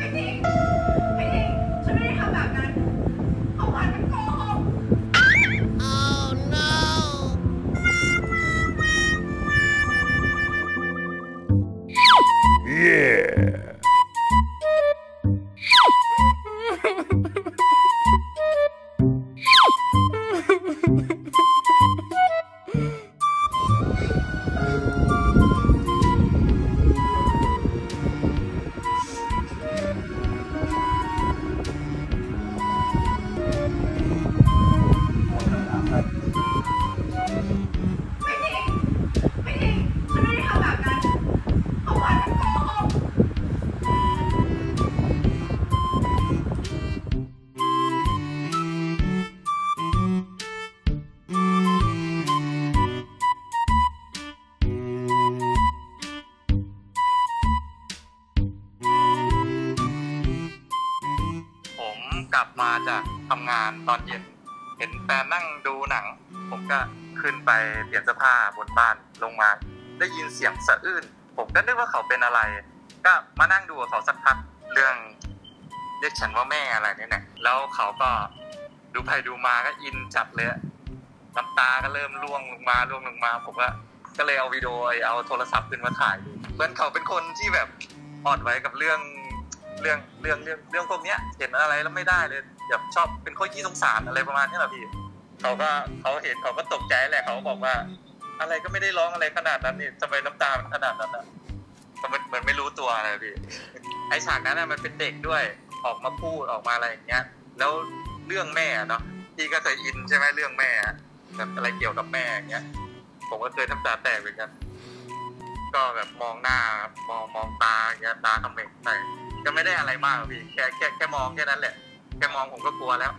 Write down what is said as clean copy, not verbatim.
จริงไม่จริงฉันไม่ได้ทำแบบนั้นเอาวันมันโกหก Oh no Yeah ไม่จริงไม่จริงฉันไม่ได้ทำแบบนั้นเอาวันมันโกหกผมกลับมาจากทำงานตอนเย็นเห็นแฟนนั่งดูหนังผมก็ขึ้นไปเปลี่ยนเสื้อผ้าบนบ้านลงมาได้ยินเสียงสะอื้นผมก็นึกว่าเขาเป็นอะไรก็มานั่งดูกับเขาสักพักเรื่องเรียกฉันว่าแม่อะไรเนี่ยนะแล้วเขาก็ดูไปดูมาก็อินจัดเลยน้ำตาก็เริ่มร่วงลงมาผมก็เลยเอาวิดีโอเอาโทรศัพท์ขึ้นมาถ่ายดูเพื่อนเขาเป็นคนที่แบบอ่อนไหวกับเรื่องพวกเนี้ยเห็นอะไรแล้วไม่ได้เลยแบบชอบเป็นคนขี้สงสารอะไรประมาณนี้แหละพี่เขาเห็นเขาก็ตกใจแหละเขาบอกว่าอะไรก็ไม่ได้ร้องอะไรขนาดนั้นนี่ทำไมน้ำตามันขนาดนั้นอ่ะเหมือนไม่รู้ตัวอะไรพี่ไอฉากนั้นมันเป็นเด็กด้วยออกมาพูดออกมาอะไรอย่างเงี้ยแล้วเรื่องแม่เนาะพี่ก็เคยอินใช่ไหมเรื่องแม่แบบอะไรเกี่ยวกับแม่อย่างเงี้ยผมก็เคยน้ำตาแตกเหมือนกันก็แบบมองหน้ามองตาอย่างเงี้ยตาเขม็งใส่ก็ไม่ได้อะไรมากพี่แค่มองแค่นั้นแหละแค่มองผมก็กลัวแล้ว